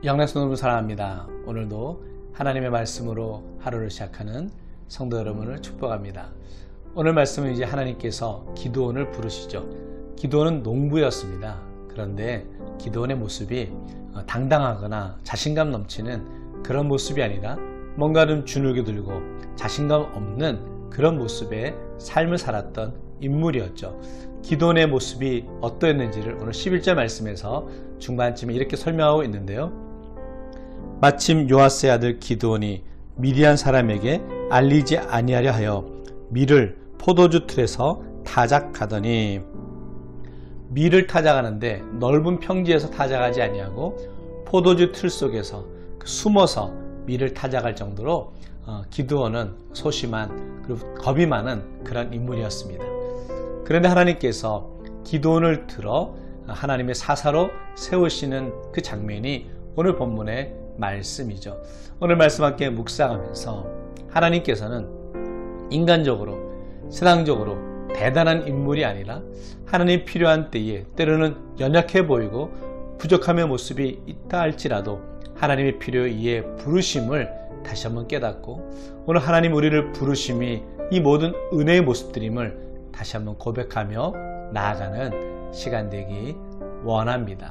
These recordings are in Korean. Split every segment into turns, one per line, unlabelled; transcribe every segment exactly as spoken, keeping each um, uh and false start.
영락 성도를 사랑합니다. 오늘도 하나님의 말씀으로 하루를 시작하는 성도 여러분을 축복합니다. 오늘 말씀은 이제 하나님께서 기드온을 부르시죠. 기드온은 농부였습니다. 그런데 기드온의 모습이 당당하거나 자신감 넘치는 그런 모습이 아니라 뭔가 좀 주눅이 들고 자신감 없는 그런 모습의 삶을 살았던 인물이었죠. 기드온의 모습이 어떠했는지를 오늘 십일 절 말씀에서 중반쯤에 이렇게 설명하고 있는데요. 마침 요아스의 아들 기드온이 미디안 사람에게 알리지 아니하려 하여 밀을 포도주 틀에서 타작하더니, 밀을 타작하는데 넓은 평지에서 타작하지 아니하고 포도주 틀 속에서 숨어서 밀을 타작할 정도로 기드온은 소심한 그리고 겁이 많은 그런 인물이었습니다. 그런데 하나님께서 기드온을 들어 하나님의 사사로 세우시는 그 장면이 오늘 본문의 말씀이죠. 오늘 말씀 함께 묵상하면서 하나님께서는 인간적으로 세상적으로 대단한 인물이 아니라 하나님 필요한 때에 때로는 연약해 보이고 부족함의 모습이 있다 할지라도 하나님의 필요에 의해 부르심을 다시 한번 깨닫고 오늘 하나님 우리를 부르심이 이 모든 은혜의 모습들임을 다시 한번 고백하며 나아가는 시간 되기 원합니다.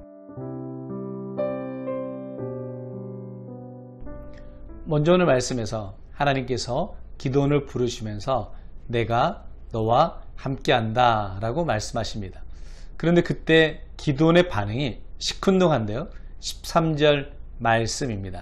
먼저 오늘 말씀에서 하나님께서 기드온을 부르시면서 내가 너와 함께한다 라고 말씀하십니다. 그런데 그때 기드온의 반응이 시큰둥한데요. 십삼 절 말씀입니다.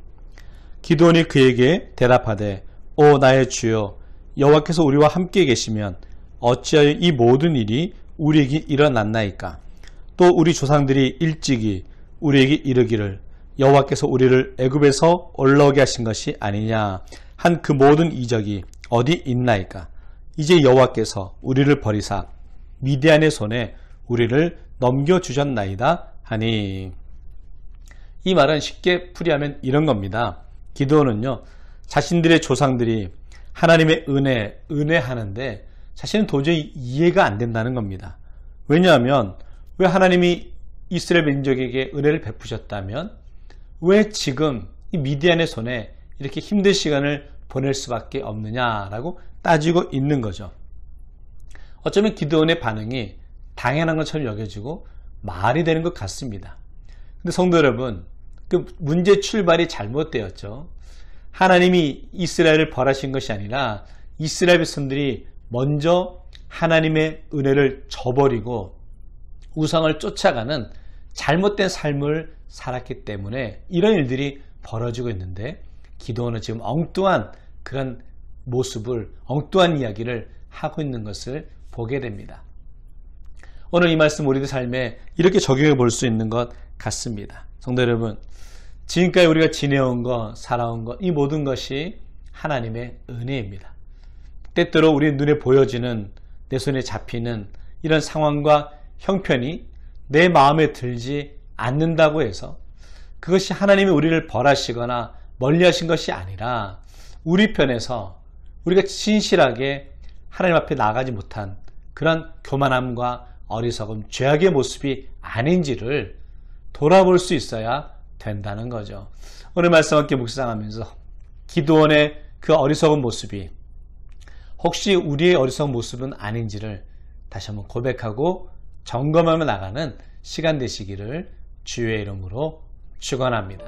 기드온이 그에게 대답하되 오 나의 주여, 여호와께서 우리와 함께 계시면 어찌하여 이 모든 일이 우리에게 일어났나이까? 또 우리 조상들이 일찍이 우리에게 이르기를 여호와께서 우리를 애굽에서 올라오게 하신 것이 아니냐 한 그 모든 이적이 어디 있나이까? 이제 여호와께서 우리를 버리사 미디안의 손에 우리를 넘겨주셨나이다 하니. 이 말은 쉽게 풀이하면 이런 겁니다. 기드온은요, 자신들의 조상들이 하나님의 은혜, 은혜하는데 자신은 도저히 이해가 안 된다는 겁니다. 왜냐하면 왜 하나님이 이스라엘 민족에게 은혜를 베푸셨다면 왜 지금 이 미디안의 손에 이렇게 힘든 시간을 보낼 수밖에 없느냐라고 따지고 있는 거죠. 어쩌면 기드온의 반응이 당연한 것처럼 여겨지고 말이 되는 것 같습니다. 근데 성도 여러분, 그 문제 출발이 잘못되었죠. 하나님이 이스라엘을 벌하신 것이 아니라 이스라엘 백성들이 먼저 하나님의 은혜를 저버리고 우상을 쫓아가는 잘못된 삶을 살았기 때문에 이런 일들이 벌어지고 있는데 기드온은 지금 엉뚱한 그런 모습을, 엉뚱한 이야기를 하고 있는 것을 보게 됩니다. 오늘 이 말씀 우리들 삶에 이렇게 적용해 볼 수 있는 것 같습니다. 성도 여러분, 지금까지 우리가 지내온 것, 살아온 것, 이 모든 것이 하나님의 은혜입니다. 때때로 우리 눈에 보여지는, 내 손에 잡히는 이런 상황과 형편이 내 마음에 들지 않는다고 해서 그것이 하나님이 우리를 벌하시거나 멀리하신 것이 아니라 우리 편에서 우리가 진실하게 하나님 앞에 나가지 못한 그런 교만함과 어리석음, 죄악의 모습이 아닌지를 돌아볼 수 있어야 된다는 거죠. 오늘 말씀 함께 묵상하면서 기드온의 그 어리석은 모습이 혹시 우리의 어리석은 모습은 아닌지를 다시 한번 고백하고 점검하며 나가는 시간 되시기를 주의 이름으로 축원합니다.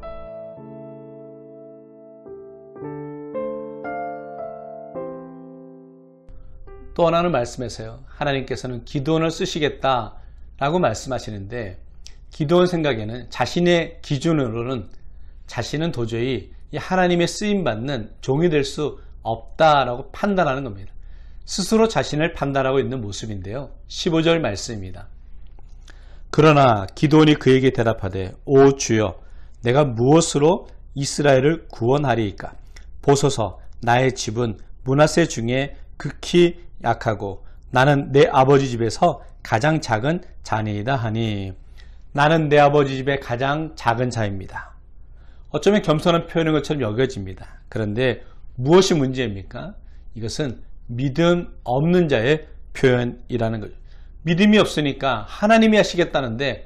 또 하나는 말씀에서요, 하나님께서는 기드온을 쓰시겠다라고 말씀하시는데 기드온 생각에는 자신의 기준으로는 자신은 도저히 이 하나님의 쓰임받는 종이 될 수 없다라고 판단하는 겁니다. 스스로 자신을 판단하고 있는 모습인데요. 십오 절 말씀입니다. 그러나 기드온이 그에게 대답하되 오 주여, 내가 무엇으로 이스라엘을 구원하리이까? 보소서, 나의 집은 므낫세 중에 극히 약하고 나는 내 아버지 집에서 가장 작은 자니이다 하니. 나는 내 아버지 집의 가장 작은 자입니다. 어쩌면 겸손한 표현인 것처럼 여겨집니다. 그런데 무엇이 문제입니까? 이것은 믿음 없는 자의 표현이라는 거죠. 믿음이 없으니까 하나님이 하시겠다는데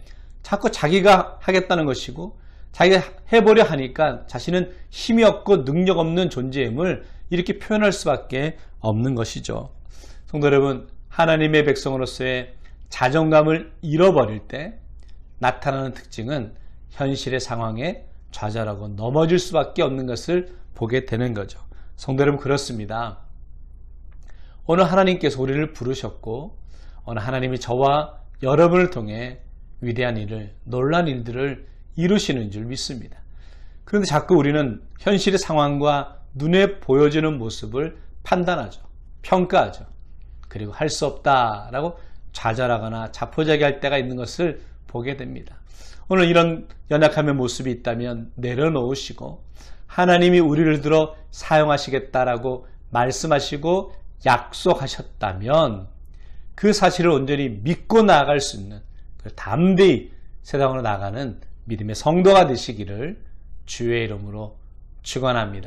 자꾸 자기가 하겠다는 것이고 자기가 해보려 하니까 자신은 힘이 없고 능력 없는 존재임을 이렇게 표현할 수밖에 없는 것이죠. 성도 여러분, 하나님의 백성으로서의 자존감을 잃어버릴 때 나타나는 특징은 현실의 상황에 좌절하고 넘어질 수밖에 없는 것을 보게 되는 거죠. 성도 여러분, 그렇습니다. 오늘 하나님께서 우리를 부르셨고 오늘 하나님이 저와 여러분을 통해 위대한 일을, 놀라운 일들을 이루시는 줄 믿습니다. 그런데 자꾸 우리는 현실의 상황과 눈에 보여지는 모습을 판단하죠. 평가하죠. 그리고 할 수 없다라고 좌절하거나 자포자기할 때가 있는 것을 보게 됩니다. 오늘 이런 연약함의 모습이 있다면 내려놓으시고 하나님이 우리를 들어 사용하시겠다라고 말씀하시고 약속하셨다면 그 사실을 온전히 믿고 나아갈 수 있는, 담대히 세상으로 나가는 믿음의 성도가 되시기를 주의 이름으로 축원합니다.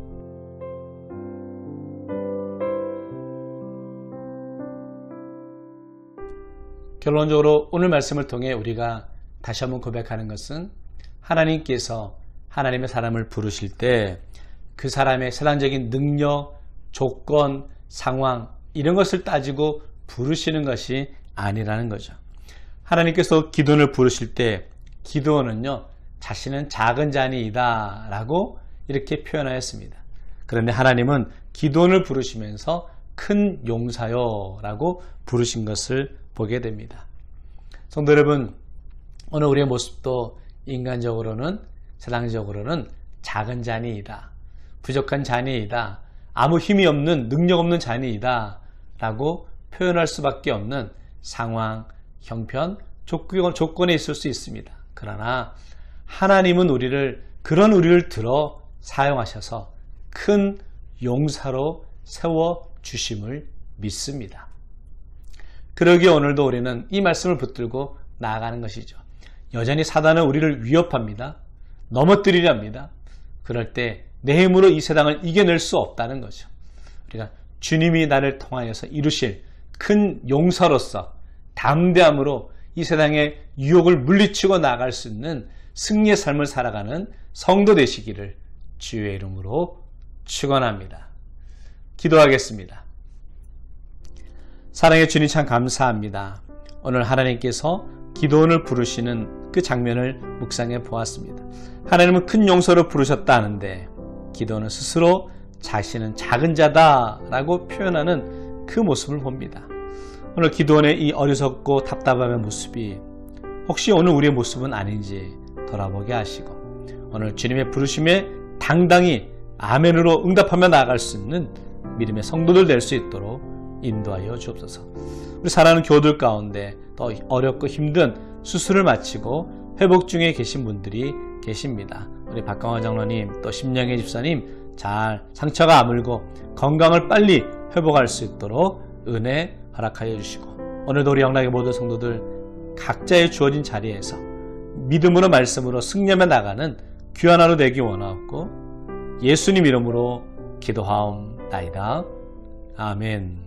결론적으로 오늘 말씀을 통해 우리가 다시 한번 고백하는 것은 하나님께서 하나님의 사람을 부르실 때 그 사람의 세상적인 능력, 조건, 상황 이런 것을 따지고 부르시는 것이 아니라는 거죠. 하나님께서 기도원을 부르실 때 기도원은요, 자신은 작은 자니이다 라고 이렇게 표현하였습니다. 그런데 하나님은 기도원을 부르시면서 큰 용사요 라고 부르신 것을 보게 됩니다. 성도 여러분, 오늘 우리의 모습도 인간적으로는, 세상적으로는 작은 자니이다, 부족한 자니이다, 아무 힘이 없는, 능력 없는 자니이다 라고 표현할 수밖에 없는 상황, 형편, 조건에 있을 수 있습니다. 그러나 하나님은 우리를, 그런 우리를 들어 사용하셔서 큰 용사로 세워주심을 믿습니다. 그러기에 오늘도 우리는 이 말씀을 붙들고 나아가는 것이죠. 여전히 사단은 우리를 위협합니다. 넘어뜨리려 합니다. 그럴 때 내 힘으로 이 세상을 이겨낼 수 없다는 거죠. 우리가 주님이 나를 통하여서 이루실 큰 용사로서 담대함으로 이 세상의 유혹을 물리치고 나아갈 수 있는 승리의 삶을 살아가는 성도 되시기를 주의 이름으로 축원합니다. 기도하겠습니다. 사랑의 주님, 참 감사합니다. 오늘 하나님께서 기도원을 부르시는 그 장면을 묵상해 보았습니다. 하나님은 큰 용서로 부르셨다 하는데 기도원은 스스로 자신은 작은 자다라고 표현하는 그 모습을 봅니다. 오늘 기도원의 이 어리석고 답답함의 모습이 혹시 오늘 우리의 모습은 아닌지 돌아보게 하시고 오늘 주님의 부르심에 당당히 아멘으로 응답하며 나아갈 수 있는 믿음의 성도들 될 수 있도록 인도하여 주옵소서. 우리 사랑하는 교우들 가운데 더 어렵고 힘든 수술을 마치고 회복 중에 계신 분들이 계십니다. 우리 박강화 장로님, 또 심령의 집사님 잘 상처가 아물고 건강을 빨리 회복할 수 있도록 은혜 허락하여 주시고 오늘도 우리 영락의 모든 성도들 각자의 주어진 자리에서 믿음으로 말씀으로 승리하며 나가는 귀한 하루 되기 원하옵고 예수님 이름으로 기도하옵나이다. 아멘.